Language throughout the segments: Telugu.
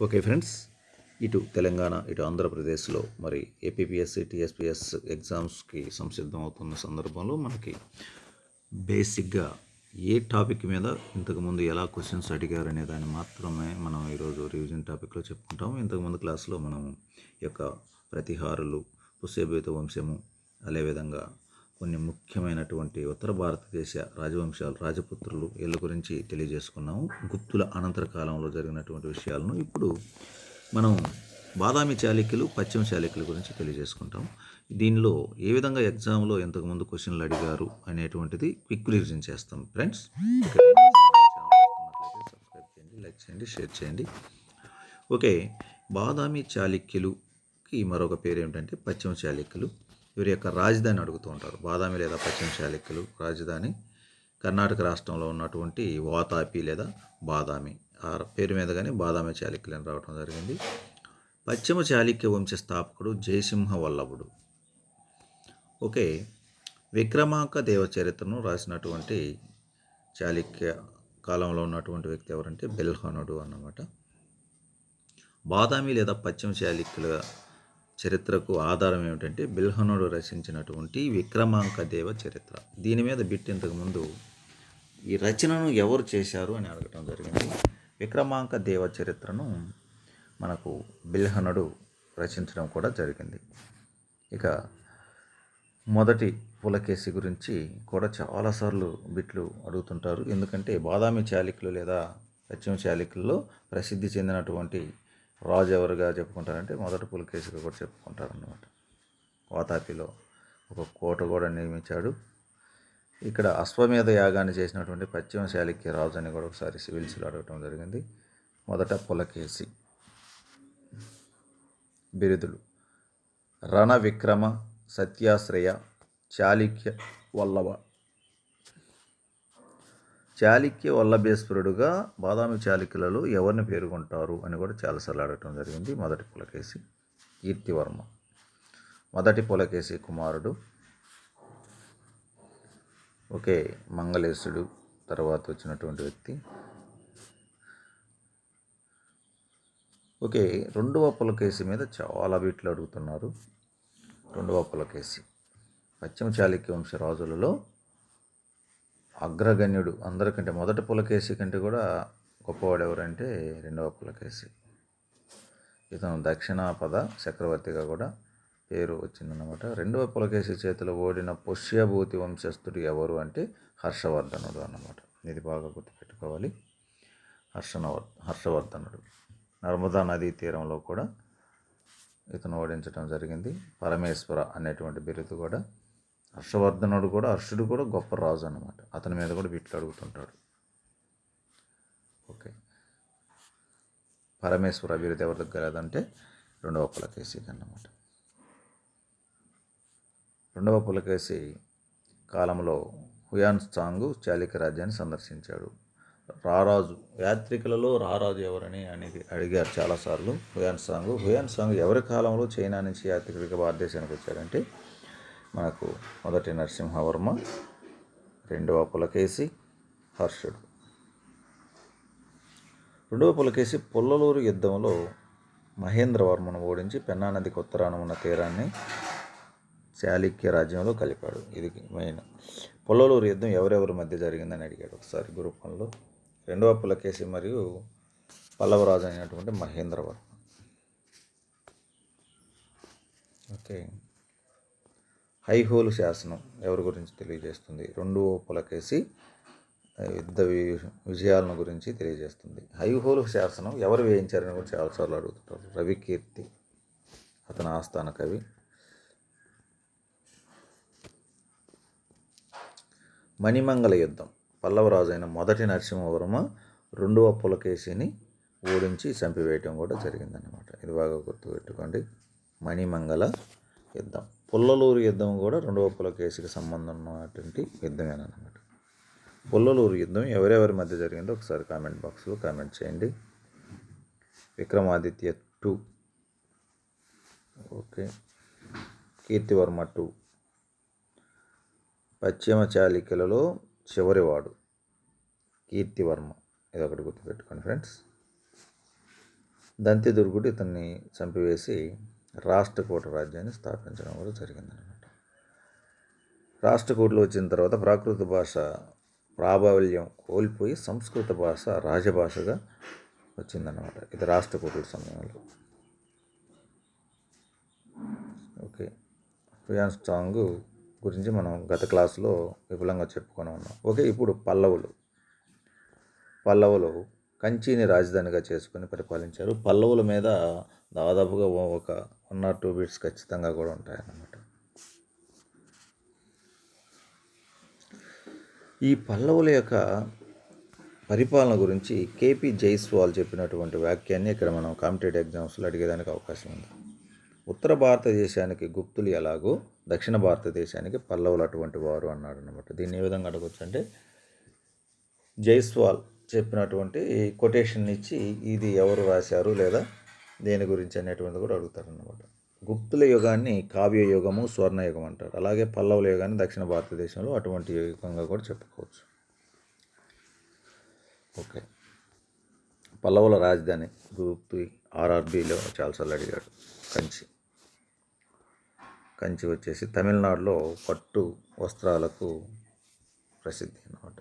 ఓకే ఫ్రెండ్స్, ఇటు తెలంగాణ ఇటు ఆంధ్రప్రదేశ్లో మరి ఏపీపీఎస్సీ టీఎస్పీఎస్ ఎగ్జామ్స్కి సంసిద్ధం అవుతున్న సందర్భంలో మనకి బేసిక్గా ఏ టాపిక్ మీద ఇంతకుముందు ఎలా క్వశ్చన్స్ అడిగారనే దాన్ని మాత్రమే మనం ఈరోజు రివిజన్ టాపిక్లో చెప్పుకుంటాము. ఇంతకుముందు క్లాస్లో మనం ఈ యొక్క ప్రతిహారులు, పుష్యభూత వంశము, అదేవిధంగా కొన్ని ముఖ్యమైనటువంటి ఉత్తర భారతదేశ రాజవంశాలు, రాజపుత్రులు వీళ్ళ గురించి తెలియజేసుకున్నాము. గుప్తుల అనంతర కాలంలో జరిగినటువంటి విషయాలను ఇప్పుడు మనం బాదామి చాళుక్యులు, పశ్చిమ చాళుక్యుల గురించి తెలియజేసుకుంటాం. దీనిలో ఏ విధంగా ఎగ్జామ్లో ఇంతకుముందు క్వశ్చన్లు అడిగారు అనేటువంటిది క్విక్ రివిజన్ చేస్తాం ఫ్రెండ్స్. సబ్స్క్రైబ్ చేయండి, లైక్ చేయండి, షేర్ చేయండి. ఓకే, బాదామి చాళుక్యులుకి మరొక పేరు ఏమిటంటే పశ్చిమ చాళుక్యులు. వీరి యొక్క రాజధాని అడుగుతూ ఉంటారు. బాదామి లేదా పశ్చిమ చాళుక్యులు రాజధాని కర్ణాటక రాష్ట్రంలో ఉన్నటువంటి వాతాపి లేదా బాదామి. ఆ పేరు మీదగానే బాదామి చాళుక్యులు అని రావడం జరిగింది. పశ్చిమ చాళుక్య వంశ స్థాపకుడు జయసింహ వల్లభుడు. ఓకే, విక్రమాంక దేవ చరిత్రను రాసినటువంటి చాళుక్య కాలంలో ఉన్నటువంటి వ్యక్తి ఎవరంటే బిల్హణుడు అన్నమాట. బాదామి లేదా పశ్చిమ చాళుక్యుల చరిత్రకు ఆధారం ఏమిటంటే బిల్హణుడు రచించినటువంటి విక్రమాంక దేవ చరిత్ర. దీని మీద బిట్ ఇంతకుముందు ఈ రచనను ఎవరు చేశారు అని అడగటం జరిగింది. విక్రమాంక దేవ చరిత్రను మనకు బిల్హణుడు రచించడం కూడా జరిగింది. ఇక మొదటి పులకేశి గురించి కూడా చాలాసార్లు బిట్లు అడుగుతుంటారు. ఎందుకంటే బాదామి చాళుక్యులు లేదా పశ్చిమ చాళుక్యుల్లో ప్రసిద్ధి చెందినటువంటి రాజు ఎవరుగా చెప్పుకుంటారంటే మొదటి పులకేశిగా కూడా చెప్పుకుంటారు అన్నమాట. వాతాపిలో ఒక కోట కూడా నిర్మించాడు. ఇక్కడ అశ్వమేధ యాగాన్ని చేసినటువంటి పశ్చిమ చాళుక్య రాజు అని కూడా ఒకసారి సివిల్స్లో అడగటం జరిగింది. మొదట పులకేశి. బిరుదులు: రణ విక్రమ, సత్యాశ్రయ, చాళుక్య వల్లభ. చాళుక్య వల్లభేశ్వరుడుగా బాదామి చాళుక్యులలో ఎవరిని పేర్కొంటారు అని కూడా చాలాసార్లు అడగటం జరిగింది. మొదటి పులకేశి. కీర్తివర్మ మొదటి పులకేశి కుమారుడు. ఓకే, మంగళేశుడు తర్వాత వచ్చినటువంటి వ్యక్తి. ఓకే, రెండవ పులకేశి మీద చాలా బిట్లు అడుగుతున్నారు. రెండవ పులకేశి పశ్చిమ చాళుక్య వంశ రాజులలో అగ్రగణ్యుడు. అందరికంటే మొదటి పులకేశి కంటే కూడా గొప్పవాడు ఎవరంటే రెండవ పులకేశి. ఇతను దక్షిణాపద చక్రవర్తిగా కూడా పేరు వచ్చిందన్నమాట. రెండవ పులకేశి చేతిలో ఓడిన పుష్యభూతి వంశస్థుడు ఎవరు అంటే హర్షవర్ధనుడు అన్నమాట. ఇది బాగా గుర్తుపెట్టుకోవాలి. హర్షవర్ధనుడు నర్మదా నదీ తీరంలో కూడా ఇతను ఓడించడం జరిగింది. పరమేశ్వర అనేటువంటి బిరుదు కూడా. హర్షవర్ధనుడు కూడా, హర్షుడు కూడా గొప్ప రాజు అన్నమాట. అతని మీద కూడా బిట్లు అడుగుతుంటాడు. ఓకే, పరమేశ్వర బిరుదు ఎవరి దగ్గర లేదంటే రెండవ పులకేశికి అన్నమాట. రెండవ పులకేశి కాలంలో హుయాన్ సాంగ్ చాళుక్య రాజ్యాన్ని సందర్శించాడు. రారాజు యాత్రికులలో రారాజు ఎవరని అడిగారు చాలాసార్లు. హుయాన్ సాంగ్ ఎవరి కాలంలో చైనా నుంచి యాత్రికుడిగా భారతదేశానికి వచ్చాడంటే మనకు మొదటి నరసింహవర్మ, రెండవ పులకేశి, హర్షుడు. రెండవ పులకేశి పుల్లలూరు యుద్ధంలో మహేంద్రవర్మను ఓడించి పెన్నా నదికి ఉత్తరాన ఉన్న తీరాన్ని చాళుక్య రాజ్యంలో కలిపాడు. ఇది మెయిన్. పుల్లలూరు యుద్ధం ఎవరెవరి మధ్య జరిగిందని అడిగాడు ఒకసారి గ్రూప్ 1లో. రెండవ పులకేశి మరియు పల్లవరాజు అయినటువంటి మహేంద్రవర్మ. ఓకే, ఐహోలు శాసనం ఎవరి గురించి తెలియజేస్తుంది? రెండవ పులకేశి యుద్ధ విజయాలను గురించి తెలియజేస్తుంది. ఐహోలు శాసనం ఎవరు వేయించారని కూడా చాలాసార్లు అడుగుతుంటారు. రవికీర్తి అతని ఆస్థాన కవి. మణిమంగళ యుద్ధం పల్లవరాజు అయిన మొదటి నరసింహవర్మ రెండవ పులకేశిని ఓడించి చంపివేయటం కూడా జరిగిందన్నమాట. ఇది బాగా గుర్తుపెట్టుకోండి. మణిమంగళ యుద్ధం. పుల్లలూరు యుద్ధం కూడా రెండవ పులకేశికి సంబంధం ఉన్నటువంటి యుద్ధమేనమాట. పుల్లలూరు యుద్ధం ఎవరెవరి మధ్య జరిగిందో ఒకసారి కామెంట్ బాక్స్లో కామెంట్ చేయండి. విక్రమాదిత్య 2. ఓకే, కీర్తివర్మ 2. పశ్చిమ చాళుక్యులలో చివరివాడు కీర్తివర్మ. ఇది ఒకటి గుర్తుపెట్టుకోండి ఫ్రెండ్స్. దంతిదుర్గుడు ఇతన్ని చంపివేసి రాష్ట్రకూట రాజ్యాన్ని స్థాపించడం కూడా జరిగిందనమాట. రాష్ట్రకూటులు వచ్చిన తర్వాత ప్రాకృత భాష ప్రాబల్యం కోల్పోయి సంస్కృత భాష రాజభాషగా వచ్చిందన్నమాట. ఇది రాష్ట్రకూటుల సమయంలో. ఓకే, హ్యుయాన్ సాంగ్ గురించి మనం గత క్లాసులో విపులంగా చెప్పుకొని ఉన్నాం. ఓకే, ఇప్పుడు పల్లవులు కంచిని రాజధానిగా చేసుకుని పరిపాలించారు. పల్లవుల మీద దాదాపుగా ఒక 1 or 2 బిట్స్ ఖచ్చితంగా కూడా ఉంటాయన్నమాట. ఈ పల్లవుల యొక్క పరిపాలన గురించి కేపీ జైస్వాల్ చెప్పినటువంటి వాక్యాన్ని ఇక్కడ మనం కాంపిటేటివ్ ఎగ్జామ్స్లో అడిగేదానికి అవకాశం ఉంది. ఉత్తర భారతదేశానికి గుప్తులు ఎలాగో దక్షిణ భారతదేశానికి పల్లవులు అటువంటి వారు అన్నాడు అనమాట. దీన్ని ఏ విధంగా అడగచ్చు అంటే, జైస్వాల్ చెప్పినటువంటి కొటేషన్ ఇచ్చి ఇది ఎవరు రాశారు లేదా దేని గురించి అనేటువంటిది కూడా అడుగుతారన్నమాట. గుప్తుల యుగాన్ని కావ్య యుగము, స్వర్ణయుగం అంటారు. అలాగే పల్లవుల యుగాన్ని దక్షిణ భారతదేశంలో అటువంటి యుగంగా కూడా చెప్పుకోవచ్చు. ఓకే, పల్లవుల రాజధాని గ్రూప్ ఆర్ఆర్బిలో చాలాసార్లు అడిగాడు. కంచి వచ్చేసి తమిళనాడులో పట్టు వస్త్రాలకు ప్రసిద్ధి అన్నమాట.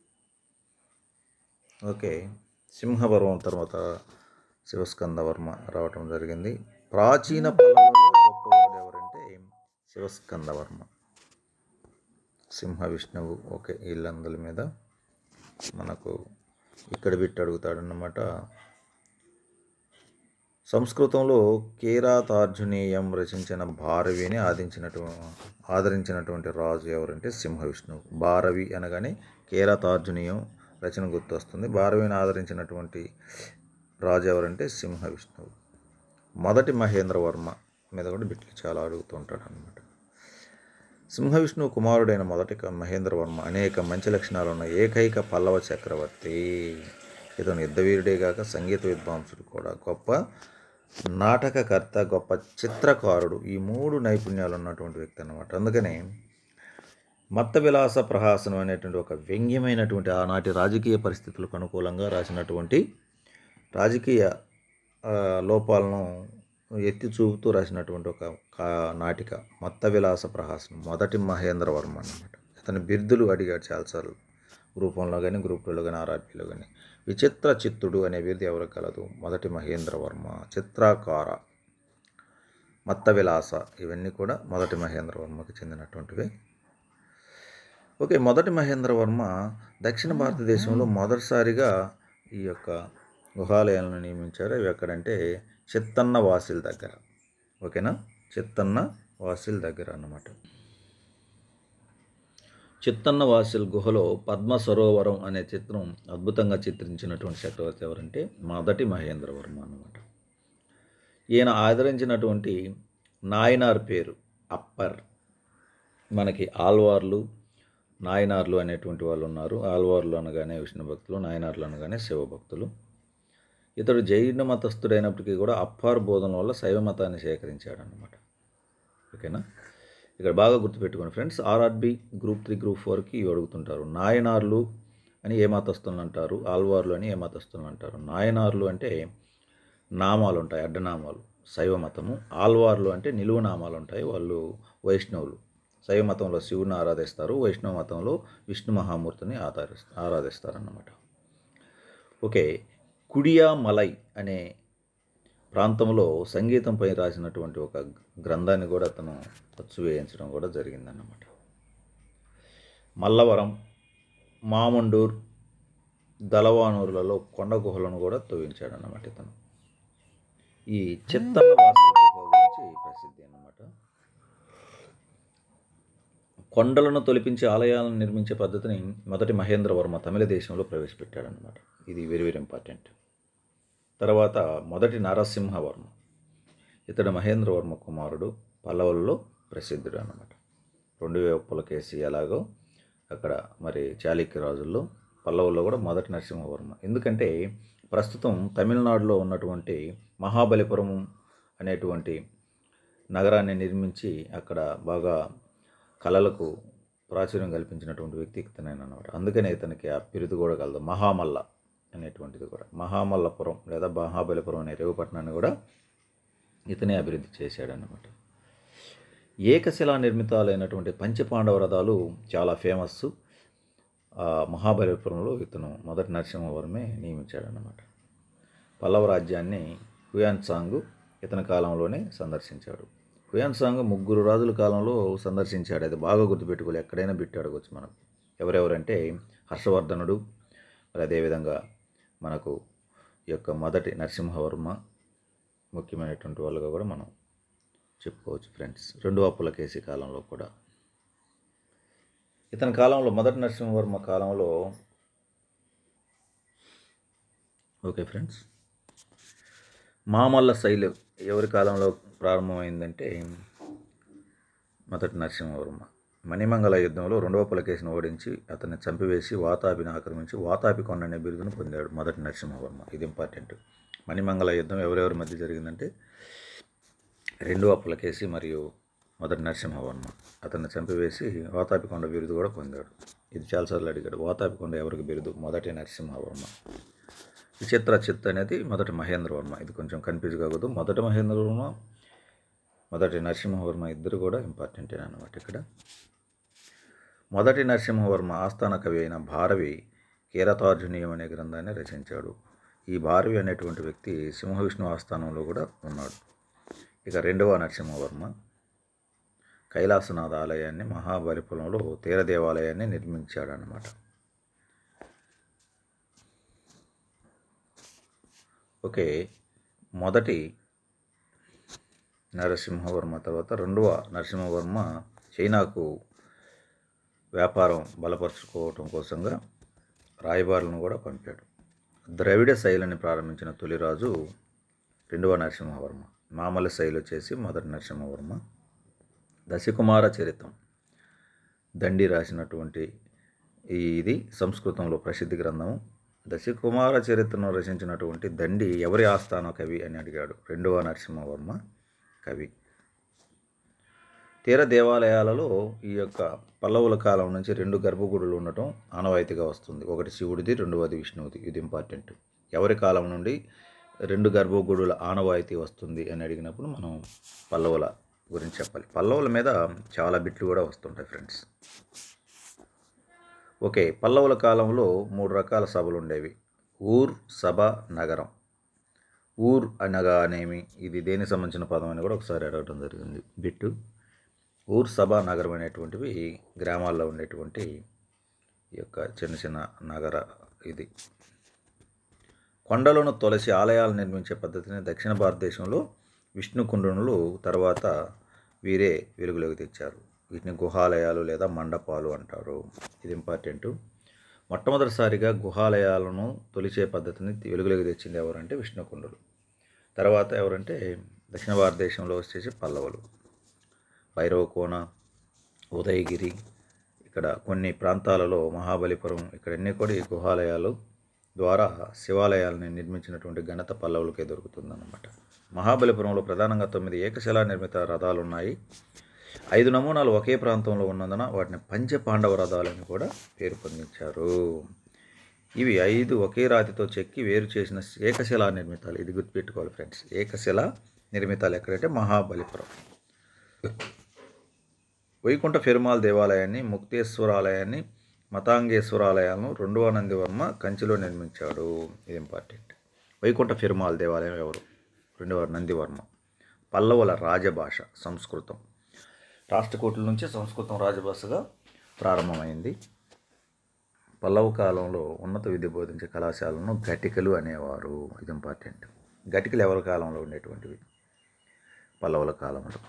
ఓకే, సింహపర్వం తర్వాత శివస్కందవర్మ రావటం జరిగింది. ప్రాచీన పల్లవులలో గొప్పవాడు ఎవరంటే శివస్కందవర్మ, సింహ విష్ణువు. ఓకే, వీళ్ళందరి మీద మనకు ఇక్కడ బిట్టి అడుగుతాడన్నమాట. సంస్కృతంలో కిరాతార్జునీయం రచించిన భారవిని ఆదరించినటువంటి రాజు ఎవరంటే సింహ విష్ణువు. భారవి అనగానే కిరాతార్జునీయం రచన గుర్తు వస్తుంది. భారవిని ఆదరించినటువంటి రాజు ఎవరంటే సింహ విష్ణువు. మొదటి మహేంద్రవర్మ మీద కూడా బిట్లు చాలా అడుగుతూ ఉంటాడు అన్నమాట. సింహ విష్ణువు కుమారుడైన మొదటి మహేంద్రవర్మ అనేక మంచి లక్షణాలు ఉన్న ఏకైక పల్లవ చక్రవర్తి. ఇతను యుద్ధవీరుడే కాక సంగీత విద్వాంసుడు కూడా, గొప్ప నాటకకర్త, గొప్ప చిత్రకారుడు. ఈ 3 నైపుణ్యాలు ఉన్నటువంటి వ్యక్తి అన్నమాట. అందుకనే మత్త విలాస ప్రహాసనం అనేటువంటి ఒక వ్యంగ్యమైనటువంటి ఆనాటి రాజకీయ పరిస్థితులకు అనుకూలంగా రాసినటువంటి రాజకీయ లోపాలను ఎత్తి చూపుతూ రాసినటువంటి ఒక నాటిక మత్త విలాస ప్రహాసనం. మొదటి మహేంద్రవర్మ అన్నమాట. అతని బిరుదులు అడిగాడు చాలాసార్లు, గ్రూప్ 1లో కానీ గ్రూప్ 2లో కానీ ఆర్ఆర్బిలో కానీ. విచిత్ర చిత్తుడు అనే బిరుదు ఎవరికి కలదు? మొదటి మహేంద్రవర్మ. చిత్రకార, మత్త విలాస, ఇవన్నీ కూడా మొదటి మహేంద్రవర్మకి చెందినటువంటివి. ఓకే, మొదటి మహేంద్రవర్మ దక్షిణ భారతదేశంలో మొదటిసారిగా ఈ యొక్క గుహాలయాలను నియమించారు. ఇవి ఎక్కడంటే చిత్తన్న వాసిల్ దగ్గర. ఓకేనా, చిత్తన్న వాసిల్ దగ్గర అన్నమాట. చిత్తన్న వాసిల్ గుహలో పద్మ సరోవరం అనే చిత్రం అద్భుతంగా చిత్రించినటువంటి చక్రవర్తి ఎవరంటే మొదటి మహేంద్రవర్మ అన్నమాట. ఈయన ఆదరించినటువంటి నాయనార్ పేరు అప్పర్. మనకి ఆల్వార్లు, నాయనార్లు అనేటువంటి వాళ్ళు ఉన్నారు. ఆల్వార్లు అనగానే విష్ణు భక్తులు, నాయనార్లు అనగానే శివభక్తులు. ఇతడు జైన మతస్థుడైనప్పటికీ కూడా అప్పార్ బోధన వల్ల శైవ మతాన్ని సేకరించాడు అన్నమాట. ఓకేనా, ఇక్కడ బాగా గుర్తుపెట్టుకోండి ఫ్రెండ్స్. ఆర్ఆర్బి గ్రూప్ 3 గ్రూప్ 4కి ఇవి అడుగుతుంటారు. నాయనార్లు అని ఏ మతస్థులను అంటారు, ఆల్వార్లు అని ఏ మతస్థులను అంటారు. నాయనార్లు అంటే నామాలు ఉంటాయి, అడ్డనామాలు, శైవ మతము. ఆల్వార్లు అంటే నిలువు నామాలు ఉంటాయి, వాళ్ళు వైష్ణవులు. శైవ మతంలో శివుని ఆరాధిస్తారు, వైష్ణవ మతంలో విష్ణు మహామూర్తిని ఆరాధిస్తారన్నమాట. ఓకే, కుడియామలై అనే ప్రాంతంలో సంగీతంపై రాసినటువంటి ఒక గ్రంథాన్ని కూడా అతను అచ్చు వేయించడం కూడా జరిగిందన్నమాట. మల్లవరం, మామండూర్, దళవానూరులలో కొండ గుహలను కూడా తవ్వించాడన్నమాట ఇతను. ఈ చిత్తన్న వాసుల గుహ గురించి ప్రసిద్ధి అన్నమాట. కొండలను తొలిపించి ఆలయాలను నిర్మించే పద్ధతిని మొదటి మహేంద్రవర్మ తమిళ దేశంలో ప్రవేశపెట్టాడన్నమాట. ఇది వెరీ వెరీ ఇంపార్టెంట్. తర్వాత మొదటి నరసింహవర్మ, ఇతడు మహేంద్రవర్మ కుమారుడు, పల్లవులలో ప్రసిద్ధుడు అన్నమాట. 2000 పులకేసి ఎలాగో అక్కడ మరి చాళుక్య రాజుల్లో పల్లవుల్లో కూడా మొదటి నరసింహవర్మ. ఎందుకంటే ప్రస్తుతం తమిళనాడులో ఉన్నటువంటి మహాబలిపురం అనేటువంటి నగరాన్ని నిర్మించి అక్కడ బాగా కళలకు ప్రాచుర్యం కల్పించినటువంటి వ్యక్తి ఇతనేనమాట. అందుకనే ఇతనికి ఆ బిరుదు కూడా కలదు, మహామల్ల. అనేటువంటిది కూడా. మహామల్లపురం లేదా మహాబలిపురం అనే రేవు పట్టణాన్ని కూడా ఇతనే అభివృద్ధి చేశాడన్నమాట. ఏకశిలా నిర్మితాలైనటువంటి పంచపాండవ రథాలు చాలా ఫేమస్. మహాబలిపురంలో ఇతను మొదటి నరసింహవర్మే నియమించాడన్నమాట. పల్లవ రాజ్యాన్ని హుయాన్సాంగ్ ఇతని కాలంలోనే సందర్శించాడు. హుయాన్సాంగ్ 3 రాజుల కాలంలో సందర్శించాడు. అది బాగా గుర్తుపెట్టుకోవాలి, ఎక్కడైనా బిట్టి అడగవచ్చు మనకు. ఎవరెవరంటే హర్షవర్ధనుడు, మరి అదేవిధంగా మనకు ఈ యొక్క మొదటి నరసింహవర్మ ముఖ్యమైనటువంటి వాళ్ళుగా కూడా మనం చెప్పుకోవచ్చు ఫ్రెండ్స్. రెండవ పులకేశి కాలంలో కూడా ఇతని కాలంలో మొదటి నరసింహవర్మ కాలంలో ఓకే ఫ్రెండ్స్, మామల్ల శైలి ఎవరి కాలంలో ప్రారంభమైందంటే మొదటి నరసింహవర్మ. మణిమంగళ యుద్ధంలో రెండవ పులకేశిని ఓడించి అతన్ని చంపివేసి వాతాపిని ఆక్రమించి వాతాపి కొండ అనే బిరుదును పొందాడు మొదటి నరసింహవర్మ. ఇది ఇంపార్టెంట్. మణిమంగళ యుద్ధం ఎవరెవరి మధ్య జరిగిందంటే రెండవ పులకేశి మరియు మొదటి నరసింహవర్మ. అతన్ని చంపివేసి వాతాపి కొండ బిరుదు కూడా పొందాడు. ఇది చాలాసార్లు అడిగాడు. వాతాపి కొండ ఎవరికి బిరుదు? మొదటి నరసింహవర్మ. విచిత్ర చిత్ అనేది మొదటి మహేంద్రవర్మ. ఇది కొంచెం కన్ఫ్యూజ్ కాకూడదు. మొదటి మహేంద్రవర్మ, మొదటి నరసింహవర్మ ఇద్దరు కూడా ఇంపార్టెంటే అన్నమాట. ఇక్కడ మొదటి నరసింహవర్మ ఆస్థాన కవి అయిన భారవి కీరతార్జునీయం అనే గ్రంథాన్ని రచించాడు. ఈ భారవి అనేటువంటి వ్యక్తి సింహవిష్ణు ఆస్థానంలో కూడా ఉన్నాడు. ఇక రెండవ నరసింహవర్మ కైలాసనాథ ఆలయాన్ని మహాబలిపురంలో తీర దేవాలయాన్ని నిర్మించాడన్నమాట. ఓకే, మొదటి నరసింహవర్మ తర్వాత రెండవ నరసింహవర్మ చైనాకు వ్యాపారం బలపరుచుకోవటం కోసంగా రాయబారులను కూడా పంపాడు. ద్రవిడ శైలిని ప్రారంభించిన తొలిరాజు రెండవ నరసింహవర్మ. మామల శైలి వచ్చేసి మొదటి నరసింహవర్మ. దశకుమార చరిత్రం దండి రాసినటువంటి ఇది సంస్కృతంలో ప్రసిద్ధి గ్రంథము. దశకుమార చరిత్రను రచించినటువంటి దండి ఎవరి ఆస్థాన కవి అని అడిగాడు. రెండవ నరసింహవర్మ కవి. తీర దేవాలయాలలో ఈ యొక్క పల్లవుల కాలం నుంచి 2 గర్భగుడులు ఉండటం ఆనవాయితీగా వస్తుంది. ఒకటి శివుడిది, రెండవది విష్ణువుది. ఇది ఇంపార్టెంట్. ఎవరి కాలం నుండి 2 గర్భగుడుల ఆనవాయితీ వస్తుంది అని అడిగినప్పుడు మనం పల్లవుల గురించి చెప్పాలి. పల్లవుల మీద చాలా బిట్లు కూడా వస్తుంటాయి ఫ్రెండ్స్. ఓకే, పల్లవుల కాలంలో 3 రకాల సభలు ఉండేవి. ఊర్, సభ, నగరం. ఊర్ అనగానేమి, ఇది దేనికి సంబంధించిన పదం అని కూడా ఒకసారి అడగడం జరిగింది బిట్టు. ఊర్, సభ, నగరం అనేటువంటివి గ్రామాల్లో ఉండేటువంటి ఈ యొక్క చిన్న చిన్న నగర. ఇది కొండలను తొలసి ఆలయాలు నిర్మించే పద్ధతిని దక్షిణ భారతదేశంలో విష్ణు కుండనులు తర్వాత వీరే వెలుగులోకి తెచ్చారు. వీటిని గుహాలయాలు లేదా మండపాలు అంటారు. ఇది ఇంపార్టెంట్. మొట్టమొదటిసారిగా గుహాలయాలను తొలిచే పద్ధతిని వెలుగులోకి తెచ్చింది ఎవరంటే విష్ణుకుండులు. తర్వాత ఎవరంటే దక్షిణ భారతదేశంలో వచ్చేసి పల్లవులు. భైరవకోన, ఉదయగిరి, ఇక్కడ కొన్ని ప్రాంతాలలో మహాబలిపురం, ఇక్కడన్నీ కూడా ఈ గుహాలయాలు ద్వారా శివాలయాలను నిర్మించినటువంటి ఘనత పల్లవులకే దొరుకుతుందన్నమాట. మహాబలిపురంలో ప్రధానంగా 9 ఏకశిలా నిర్మిత రథాలు ఉన్నాయి. 5 నమూనాలు ఒకే ప్రాంతంలో ఉన్నందున వాటిని పంచపాండవ రథాలని కూడా పేరు పొందించారు. ఇవి 5 ఒకే రాతితో చెక్కి వేరు చేసిన ఏకశిలా నిర్మితాలు. ఇది గుర్తుపెట్టుకోవాలి ఫ్రెండ్స్. ఏకశిలా నిర్మితాలు ఎక్కడంటే మహాబలిపురం. వైకుంఠ పెరుమాళ్ దేవాలయాన్ని, ముక్తేశ్వరాలయాన్ని, మతాంగేశ్వరాలయాలను రెండవ నందివర్మ కంచిలో నిర్మించాడు. ఇది ఇంపార్టెంట్. వైకుంఠ పెరుమాళ్ దేవాలయం ఎవరు? రెండవ నందివర్మ. పల్లవుల రాజభాష సంస్కృతం. రాష్ట్రకూటుల నుంచి సంస్కృతం రాజభాషగా ప్రారంభమైంది. పల్లవ కాలంలో ఉన్నత విద్య బోధించే కళాశాలను ఘటికలు అనేవారు. ఇది ఇంపార్టెంట్. ఘటికలు ఎవరి కాలంలో ఉండేటువంటివి? పల్లవుల కాలంలో.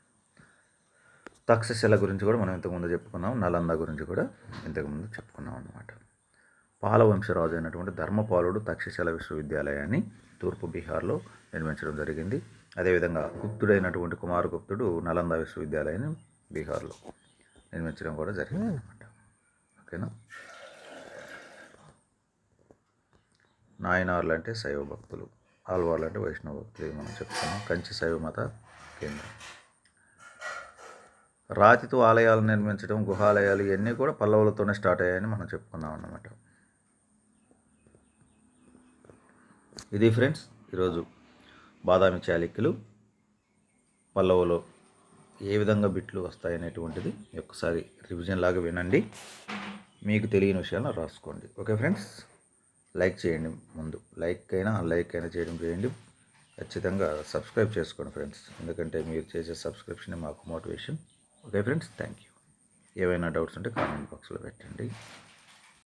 తక్షశిల గురించి కూడా మనం ఇంతకుముందు చెప్పుకున్నాం. నలంద గురించి కూడా ఇంతకుముందు చెప్పుకున్నాం అన్నమాట. పాలవంశరాజు అయినటువంటి ధర్మపాలుడు తక్షశిల విశ్వవిద్యాలయాన్ని తూర్పు బీహార్లో నిర్మించడం జరిగింది. అదేవిధంగా గుప్తుడైనటువంటి కుమారగుప్తుడు నలంద విశ్వవిద్యాలయాన్ని బీహార్లో నిర్మించడం కూడా జరిగింది అన్నమాట. ఓకేనా. నాయనార్లు అంటే శైవ భక్తులు, ఆల్వార్లు అంటే వైష్ణవ భక్తులు. ఇది మనం చెప్పుకున్నాం. కంచి శైవ మత కేంద్రం. రాతితో ఆలయాలు నిర్మించడం, గుహాలయాలు ఇవన్నీ కూడా పల్లవులతోనే స్టార్ట్ అయ్యాయని మనం చెప్పుకున్నాం అన్నమాట. ఇది ఫ్రెండ్స్ ఈరోజు బాదామి చాళుక్యులు పల్లవులో ఏ విధంగా బిట్లు వస్తాయనేటువంటిది ఒక్కసారి రివిజన్ లాగా వినండి, మీకు తెలియని విషయాలను రాసుకోండి. ఓకే ఫ్రెండ్స్, లైక్ చేయండి. ముందు లైక్ అయినా అన్లైక్ అయినా చేయండి. ఖచ్చితంగా సబ్స్క్రైబ్ చేసుకోండి ఫ్రెండ్స్, ఎందుకంటే మీరు చేసే సబ్స్క్రిప్షన్ మాకు motivation. Okay friends, thank you. ఏవైనా డౌట్స్ ఉంటే కామెంట్ బాక్స్లో పెట్టండి.